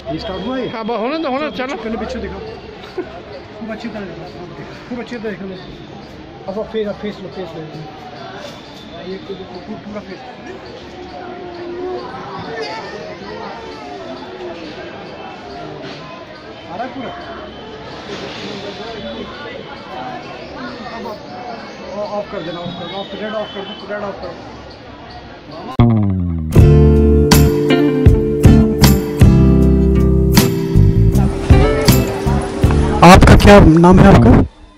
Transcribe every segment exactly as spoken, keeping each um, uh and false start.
ये स्टार्ट हुआ है। हाँ बस होने दो होने चलो। पहले बिच्छू दिखाओ, खूब अच्छी तरह दिखाओ, खूब अच्छी तरह देखो। अब फेस फेस लो, फेस लो, ये पूरा फेस आ रहा है पूरा। ऑफ कर देना, ऑफ कर दो, ऑफ रेड ऑफ कर दो, रेड ऑफ कर दो। आपका क्या नाम है आपका?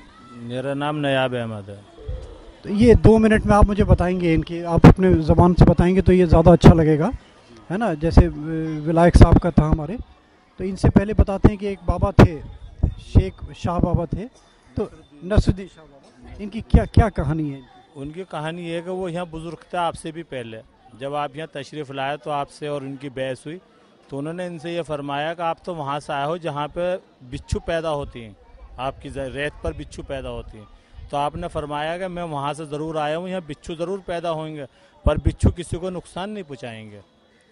मेरा नाम नयाब अहमद है। तो ये दो मिनट में आप मुझे बताएंगे, इनकी आप अपने ज़बान से बताएंगे तो ये ज़्यादा अच्छा लगेगा, है ना। जैसे विलायक साहब का था हमारे, तो इनसे पहले बताते हैं कि एक बाबा थे, शेख शाह बाबा थे, तो नसरुद्दीन शाह बाबा, इनकी क्या क्या कहानी है? उनकी कहानी ये है कि वो यहाँ बुजुर्ग थे आपसे भी पहले। जब आप यहाँ तशरीफ़ लाए तो आपसे और उनकी बहस हुई तो उन्होंने इनसे ये फरमाया कि आप तो वहाँ से आए हो जहाँ पे बिच्छू पैदा होती हैं, आपकी रेत पर बिच्छू पैदा होती हैं। तो आपने फरमाया कि मैं वहाँ से ज़रूर आया हूँ, यहाँ बिच्छू ज़रूर पैदा होंगे पर बिच्छू किसी को नुकसान नहीं पहुँचाएंगे।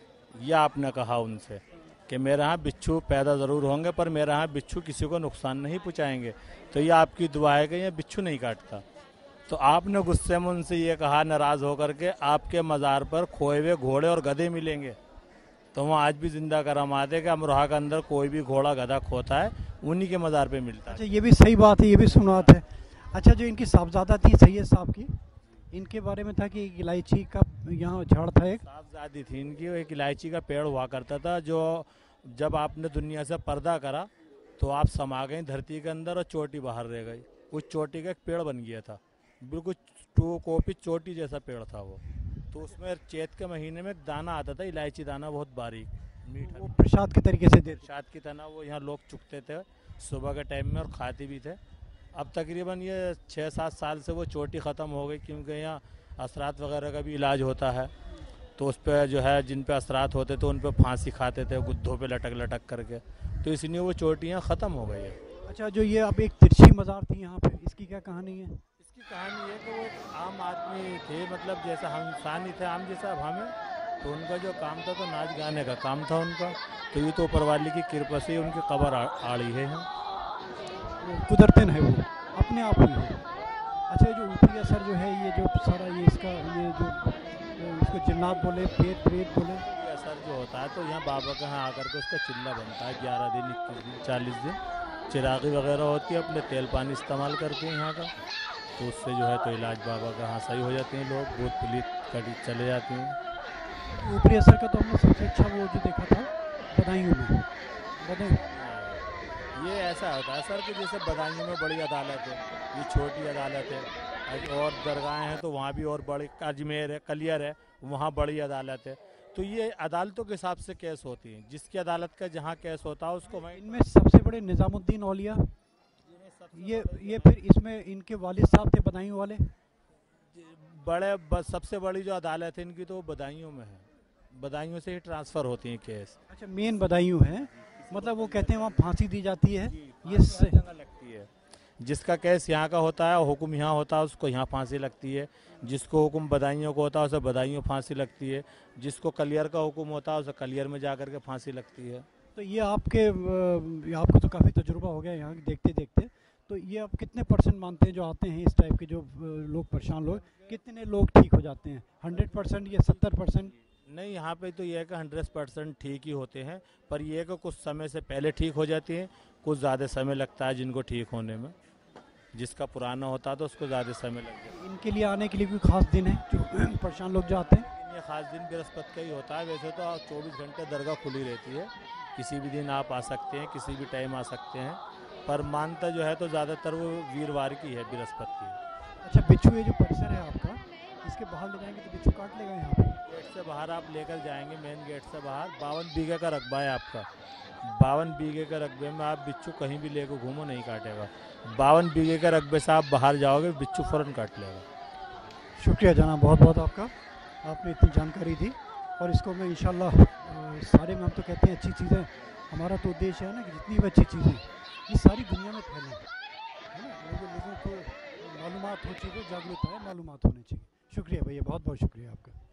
ये आपने कहा उनसे कि मेरे यहाँ बिच्छू पैदा ज़रूर होंगे पर मेरे यहाँ बिच्छू किसी को नुकसान नहीं पहुँचाएंगे। तो ये आपकी दुआ है कि ये बिच्छू नहीं काटता। तो आपने गुस्से में उनसे ये कहा नाराज़ होकर के आपके मज़ार पर खोए हुए घोड़े और गधे मिलेंगे। तो वो आज भी जिंदा करामाते हैं कि अमरोहा के अंदर कोई भी घोड़ा गधा खोता है उन्हीं के मज़ार पे मिलता है। अच्छा, ये भी सही बात है, ये भी सुनात है। अच्छा, जो इनकी साहबजादा थी सैयद साहब की, इनके बारे में था कि इलायची का यहाँ झाड़ था, एक साहबजादी थी इनकी, एक इलायची का पेड़ हुआ करता था जो जब आपने दुनिया से पर्दा करा तो आप समा गई धरती के अंदर और चोटी बाहर रह गई। उस चोटी का एक पेड़ बन गया था, बिल्कुल टू कॉपी चोटी जैसा पेड़ था वो। तो उसमें चैत के महीने में दाना आता था, इलायची दाना, बहुत बारीक मीठा, वो प्रसाद के तरीके से देते, प्रसाद की तरह वो यहाँ लोग चुकते थे सुबह के टाइम में और खाते भी थे। अब तकरीबन ये छः सात साल से वो चोटी ख़त्म हो गई क्योंकि यहाँ असरात वगैरह का भी इलाज होता है। तो उस पर जो है जिन पे असरात होते थे उन पे फांसी खाते थे गुद्धों पे लटक लटक करके, तो इसलिए वो चोटियाँ ख़त्म हो गई है। अच्छा, जो ये अब एक तिरछी मज़ार थी यहाँ पे, इसकी क्या कहानी है? इसकी कहानी है कि वो एक आम आदमी थे, मतलब जैसा हम इंसान ही थे आम जैसा अब हमें, तो उनका जो काम था तो नाच गाने का काम था उनका। तो ये तो ऊपर वाले की कृपा से उनकी कब्र आड़ी है यहाँ, कुदरतन है वो, अपने आप ही है। अच्छा, जो ऊपरी असर जो है, ये जो सारा ये इसका ये जो इसको जिन्नात बोले, पेट प्रेत बोले, ये असर जो होता है तो यहाँ बाबा के यहाँ आकर के उसका चिल्ला बनता है। ग्यारह दिन इक्कीस दिन चालीस दिन चिरागी वगैरह होती है, अपने तेल पानी इस्तेमाल करते हैं यहाँ का, तो उससे जो है तो इलाज बाबा का यहाँ सही हो जाते हैं, लोग भूत पलीत कड़ी चले जाते हैं। ऊपरी असर का तो हमने सबसे अच्छा वो जो देखा था बदायूं में, बदायूं ये ऐसा होता है सर कि जैसे बदायूं में बड़ी अदालत है, ये छोटी अदालत है, और दरगाहें हैं तो वहाँ भी और बड़ी, अजमेर है, कलियर है, वहाँ बड़ी अदालत है। तो ये अदालतों के हिसाब से केस होती हैं, जिसकी अदालत का जहाँ केस होता है उसको वहीं। इनमें सबसे बड़े निज़ामुद्दीन औलिया, ये ये फिर इसमें इनके वालिद साहब थे बदायूं वाले, बड़े ब, सबसे बड़ी जो अदालत है इनकी तो बदायूं में है, बदायूं से ही ट्रांसफ़र होती हैं केस। अच्छा, मेन बदायूं है, मतलब वो कहते हैं वहाँ फांसी दी जाती है, ये लगती है। जिसका केस यहाँ का होता है, हुक्म यहाँ होता है, उसको यहाँ फांसी लगती है। जिसको हुक्म बदायूं को होता है उसे बदायूं फांसी लगती है। जिसको कलियर का हुक्म होता है उसे कलियर में जा कर के फांसी लगती है। तो ये आपके आपको तो काफ़ी तजुर्बा हो गया यहाँ देखते देखते, तो ये आप कितने परसेंट मानते हैं जो आते हैं इस टाइप के जो लोग परेशान लोग, कितने लोग ठीक हो जाते हैं? हंड्रेड परसेंट या सत्तर परसेंट? नहीं, यहाँ पे तो ये है कि हंड्रेड परसेंट ठीक ही होते हैं, पर यह कि कुछ समय से पहले ठीक हो जाती हैं, कुछ ज़्यादा समय लगता है जिनको ठीक होने में। जिसका पुराना होता है तो उसको ज़्यादा समय लग जाता है। इनके लिए आने के लिए कोई ख़ास दिन है जो परेशान लोग जो आते हैं? ये ख़ास दिन बृहस्पति का ही होता है, वैसे तो चौबीस घंटे दरगाह खुली रहती है, किसी भी दिन आप आ सकते हैं, किसी भी टाइम आ सकते हैं, पर मानता जो है तो ज़्यादातर वो वीरवार की है, बृहस्पति की। अच्छा, बिच्छू ये जो परिसर है आपका, इसके बाहर ले जाएंगे तो बिच्छू काट लेगा यहाँ पे? गेट से बाहर आप लेकर जाएंगे, मेन गेट से बाहर बावन बीघे का रकबा है आपका, बावन बीघे के रकबे में आप बिच्छू कहीं भी लेकर घूमो नहीं काटेगा। बावन बीघे के रकबे से आप बाहर जाओगे बिच्छू फ़ौरन काट लेगा। शुक्रिया जनाब, बहुत बहुत आपका, आपने इतनी जानकारी दी, और इसको मैं इंशाल्लाह सारे में हम तो कहते हैं अच्छी चीज़ें, हमारा तो उद्देश्य है ना कि जितनी भी अच्छी चीज़ें ये सारी दुनिया में फैलें, है ना, लोगों लोगों को मालूमात हो चाहिए, जागरूकता है, मालूमात होनी चाहिए। शुक्रिया भैया, बहुत बहुत शुक्रिया आपका।